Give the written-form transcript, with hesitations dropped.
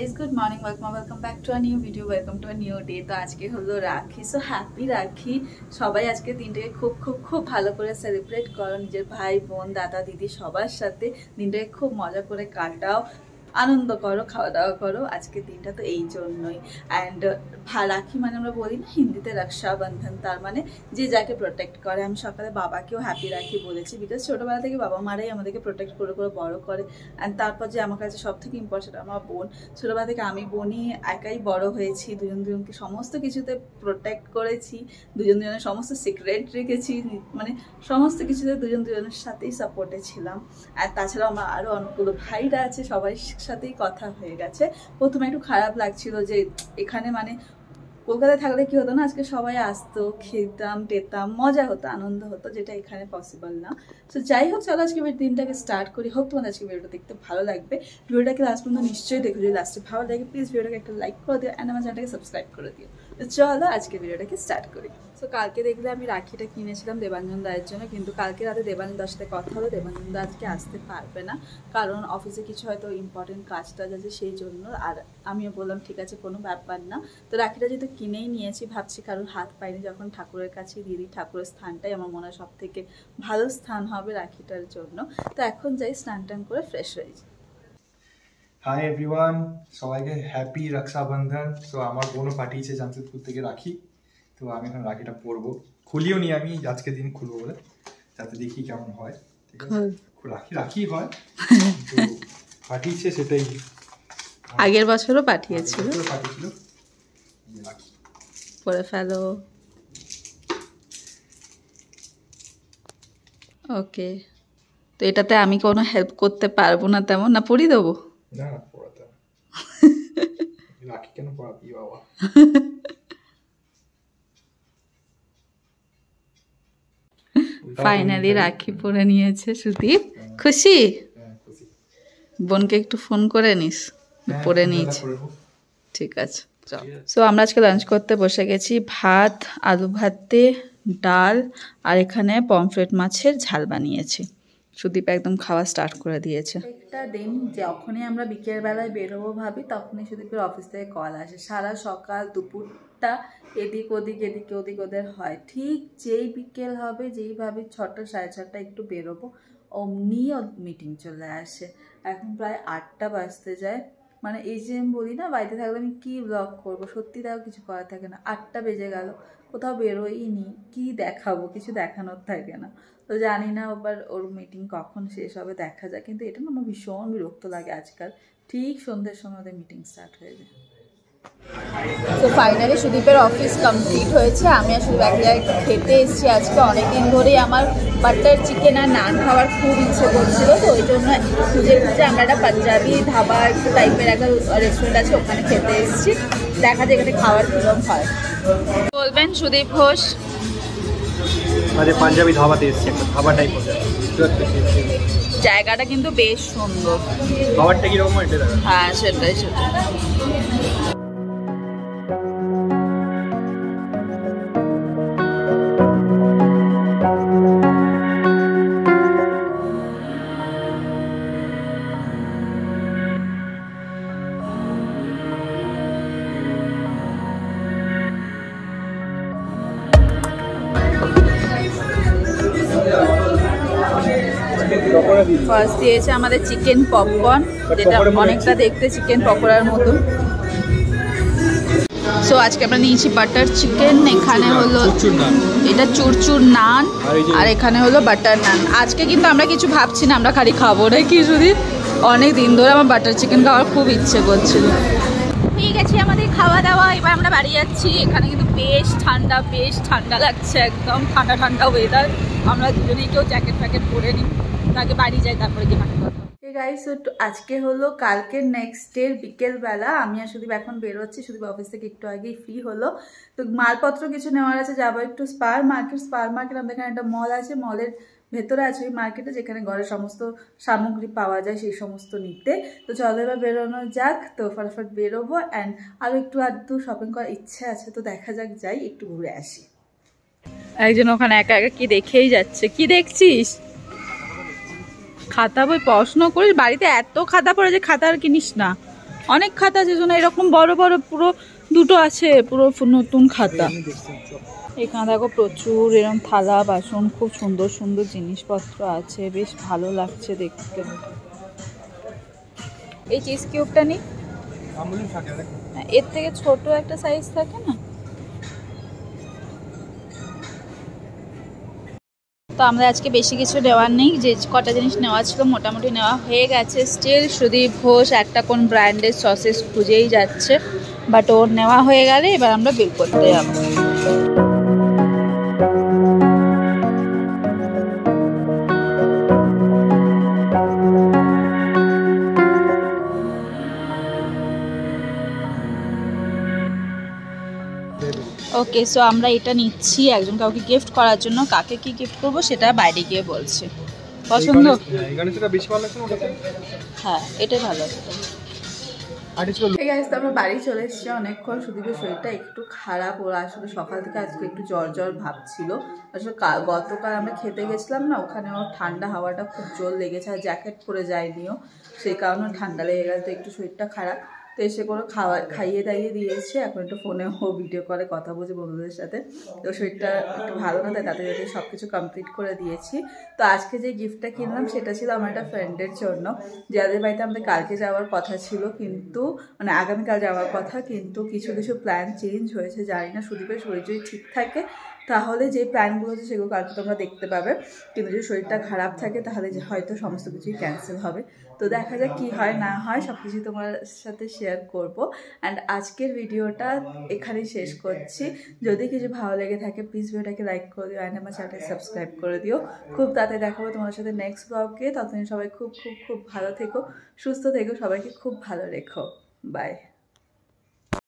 guys, good morning, welcome back to a new video, welcome to a new day. তো আজকে হলো রাখি, so happy রাখি। সবাই আজকে দিনটাকে খুব ভালো করে সেলিব্রেট করো, নিজের ভাই বোন দাদা দিদি সবার সাথে দিনটাকে খুব মজা করে কাটাও, আনন্দ করো, খাওয়া দাওয়া করো। আজকের দিনটা তো এই জন্যই। অ্যান্ড রাখি মানে আমরা বলি না হিন্দিতে রক্ষাবন্ধন, তার মানে যে যাকে প্রোটেক্ট করে। আমি সকালে বাবাকেও হ্যাপি রাখি বলেছি, বিকজ ছোটোবেলা থেকে বাবা মারাই আমাদেরকে প্রোটেক্ট করে বড় করে। অ্যান্ড তারপর যে আমার কাছে সব থেকে ইম্পর্টেন্ট আমার বোন, ছোটোবেলা থেকে আমি বোনই একাই বড় হয়েছি, দুজনকে সমস্ত কিছুতে প্রোটেক্ট করেছি, দুজনের সমস্ত সিক্রেট রেখেছি, মানে সমস্ত কিছুতে দুজনের সাথেই সাপোর্টে ছিলাম। আর তাছাড়াও আমার আরও অনেকগুলো ভাইরা আছে, সবাই সাথেই কথা হয়ে গেছে। প্রথমে একটু খারাপ লাগছিল যে এখানে মানে কলকাতায় থাকলে কি হতো না, আজকে সবাই আসতো, খেতাম টেতাম, মজা হতো, আনন্দ হতো, যেটা এখানে পসিবল না। তো যাই হোক, চলো আজকে দিনটাকে স্টার্ট করি। হোক তোমাদের আজকে ভিডিওটা দেখতে ভালো লাগবে। ভিডিওটাকে লাস্ট পর্যন্ত নিশ্চয়ই দেখো, যদি লাস্টে ভালো লাগে প্লিজ ভিডিওটাকে একটা লাইক করে দিও অ্যান্ড আমার চ্যানেলটাকে সাবস্ক্রাইব করে দিও। তো চলো আজকে ভিডিওটাকে স্টার্ট করি। সো কালকে দেখলে আমি রাখিটা কিনেছিলাম দেবাঞ্জন দায়ের জন্য, কিন্তু কালকে রাতে দেবাঞ্জন দার সাথে কথা হলো, দেবাঞ্জন দা আজকে আসতে পারবে না, কারণ অফিসে কিছু হয়তো ইম্পর্টেন্ট কাজ টাজ আছে সেই জন্য। আর আমিও বললাম ঠিক আছে, কোনো ব্যাপার না। তো রাখিটা যেহেতু কিনেই নিয়েছি, ভাবছি কারোর হাত পাইনি যখন ঠাকুরের কাছে দিয়ে দিই, ঠাকুরের স্থানটাই আমার মনে হয় সব থেকে ভালো স্থান হবে রাখিটার জন্য। তো এখন যাই স্নান টান করে ফ্রেশ হয়ে যাই। হাই এভরিওয়ান, সবাইকে হ্যাপি রক্ষাবন্ধন। সো আমার বোনও পাঠিয়েছে জামশেদপুর থেকে রাখি, তো আমি এখন রাখিটা পরবো। খুলিও নি আমি, আজকে দিন খুলবো বলে, যাতে দেখি কেমন হয়। ঠিক আছে, রাখি হয় তো পাঠিয়েছে, সেটাই আগের বছরও পাঠিয়েছিল, রাখি পরে ফেলো। ওকে, তো এটাতে আমি কোনো হেল্প করতে পারবো না তেমন, না পরিয়ে দেবো? না পড়াতে রাখি কেন পড়াবি বাবা। ফাইনালি রাখি পরে নিয়েছে সুদীপ। খুশি? বোনকে একটু ফোন করে নিস, পরে নিয়েছি। ঠিক আছে, চল। সো আমরা আজকে লাঞ্চ করতে বসে গেছি। ভাত, আলু ভাতে, ডাল, আর এখানে পমফ্রেট মাছের ঝাল বানিয়েছি। সুদীপ একদম খাওয়া স্টার্ট করে দিয়েছে। একটা দিন যখনই আমরা বিকেলবেলায় বেরোবো ভাবি, তখনই সুদীপের অফিস থেকে কল আসে। সারা সকাল দুপুরটা এদিক ওদিক ওদের হয়। ঠিক যেই বিকেল হবে, যেই ভাবি 6টা সাড়ে 6টা একটু বেরোবো, অমনি মিটিং চলে আসে। এখন প্রায় 8টা বাজতে যায়। মানে এই যে আমি বলি না, বাড়িতে থাকলে আমি কী ব্লগ করবো, সত্যি তাও কিছু করার থাকে না। 8টা বেজে গেল, কোথাও বেরোইনি, কি দেখাবো, কিছু দেখানোর থাকে না। তো জানি না আবার ওর মিটিং কখন শেষ হবে, দেখা যায়। কিন্তু এটা না আমার ভীষণ বিরক্ত লাগে আজকাল, ঠিক সন্ধ্যের সময় ওদের মিটিং স্টার্ট হয়ে যায়। তো ফাইনালি সুদীপের অফিস কমপ্লিট হয়েছে। আমি আসলে এক জায়গায় একটু খেতে এসেছি আজকে। অনেকদিন ধরেই আমার বাটার চিকেন আর নান খাওয়ার খুব ইচ্ছে করছিল, তো ওই জন্য খুঁজে আমরা একটা পাঞ্জাবি ধাবা একটু টাইপের একটা রেস্টুরেন্ট আছে, ওখানে খেতে এসেছি। দেখা যায় এখানে খাওয়ার কিরম হয়। বলবেন সুদীপ ঘোষ? পাঞ্জাবি ধাবাতে এসেছি, একটা ধাবা টাইপ জায়গাটা কিন্তু বেশ সুন্দর। খাবারটা কিরকম হয়? হ্যাঁ সেটাই। ফার্স্ট দিয়েছে আমাদের চিকেন পপকর্ন, যেটা অনেকটা দেখতে চিকেন পকোড়ার মতো। সো আজকে আমরা নিয়েছি বাটার চিকেন, এখানে হলো এটা চুরচুর নান, আর এখানে হলো বাটার নান। আজকে কিন্তু আমরা কিছু ভাবছি না, আমরা খালি খাবো নাকি সুদীপ। অনেক দিন ধরে আমার বাটার চিকেন খাওয়ার খুব ইচ্ছে করছিল। ঠিক আছে, আমাদের খাওয়া দাওয়া, এবার আমরা বাড়ি যাচ্ছি। এখানে কিন্তু বেশ ঠান্ডা লাগছে, একদম ঠান্ডা ওয়েদার। আমরা দুজনেই কেউ জ্যাকেট ফ্যাকেট পরে নিই, তাকে বাড়ি যাই, তারপরে কি বাকি কথা। গাইস, আজকে হলো কালকের নেক্সট ডে বিকেলবেলা। আমি আর সুদীপ এখন বেরোচ্ছি। সুদীপ অফিস থেকে একটু আগেই ফ্রি হলো। তো মালপত্র কিছু নেওয়ার আছে, যাবো একটু স্পার মার্কেট। আমাদের এখানে একটা মল আছে, মলের ভেতরে আছে ওই মার্কেটে, যেখানে ঘরের সমস্ত সামগ্রী পাওয়া যায় সেই সমস্ত নিতে। তো চলো এবার বেরোনো যাক। তো ফটাফট বেরোবো, অ্যান্ড আরও একটু আধটু শপিং করার ইচ্ছে আছে, তো দেখা যাক, যাই একটু ঘুরে আসি। একজন ওখানে একা একা কি দেখেই যাচ্ছে। কি দেখছিস? খাতা বই পড়াশোনা করিস? বাড়িতে এত খাতা পড়ে যে খাতা আর কিনিস না। অনেক খাতা আছে, জন্য এরকম বড় বড় পুরো দুটো আছে, পুরো নতুন খাতা। এখানে দেখো প্রচুর এরকম থালা বাসন, খুব সুন্দর সুন্দর জিনিসপত্র আছে, বেশ ভালো লাগছে দেখতে। এই চিজ কিউবটা নেই, এর থেকে ছোট একটা সাইজ থাকে না? তো আমরা আজকে বেশি কিছু নেওয়ার নেই, যে কটা জিনিস নেওয়া ছিল মোটামুটি নেওয়া হয়ে গেছে। স্টিল সুদীপ ঘোষ একটা কোন ব্র্যান্ডের সসেস খুঁজেই যাচ্ছে, বাট ওর নেওয়া হয়ে গেলে এবার আমরা বিল করতে যাবো। ওকে, সো আমরা এটা নিচ্ছি একজন কাউকে গিফট করার জন্য। কাকে কি গিফট করবো সেটা বাইরে গিয়ে বলছি। পছন্দ? হ্যাঁ, এটাই ভালো আছে। এই গাইস, তো আমরা বাড়ি চলে এসেছি অনেকক্ষণ। সুদীপের শরীরটা একটু খারাপ, ওরা আসলে সকাল থেকে আজকে একটু জ্বর জ্বর ভাব ছিল। আসলে গতকাল আমরা খেতে গেছিলাম না, ওখানে ওর ঠান্ডা হাওয়াটা খুব জোর লেগেছে, আর জ্যাকেট পরে যায়নিও, সেই কারণে ঠান্ডা লেগে গেছে, একটু শরীরটা খারাপ। তো এসে কোনো খাইয়ে দাইয়ে দিয়েছে, এখন একটু ফোনে ও ভিডিও করে কথা বলছে বন্ধুদের সাথে। তো শরীরটা একটু ভালো না, তাই তাতে সব কিছু কমপ্লিট করে দিয়েছি। তো আজকে যে গিফটটা কিনলাম সেটা ছিল আমার একটা ফ্রেন্ডের জন্য, যাদের বাড়িতে আমাদের কালকে যাওয়ার কথা ছিল, কিন্তু মানে আগামীকাল যাওয়ার কথা, কিন্তু কিছু কিছু প্ল্যান চেঞ্জ হয়েছে। জানি না, সুদীপের শরীর যদি ঠিক থাকে তাহলে যে প্ল্যানগুলো আছে সেগুলো কালকে তোমরা দেখতে পাবে, কিন্তু যদি শরীরটা খারাপ থাকে তাহলে হয়তো সমস্ত কিছুই ক্যান্সেল হবে। তো দেখা যাক কী হয় না হয়, সব কিছুই তোমার সাথে শেয়ার করবো। অ্যান্ড আজকের ভিডিওটা এখানেই শেষ করছি। যদি কিছু ভালো লেগে থাকে প্লিজ ভিডিওটাকে লাইক করে দিও, অ্যান্ড আমার চ্যানেলটাকে সাবস্ক্রাইব করে দিও। খুব তাড়াতাড়ি দেখাবো তোমাদের সাথে নেক্সট ব্লগে। ততদিন সবাই খুব খুব খুব ভালো থেকো, সুস্থ থেকো, সবাইকে খুব ভালো রেখো। বাই।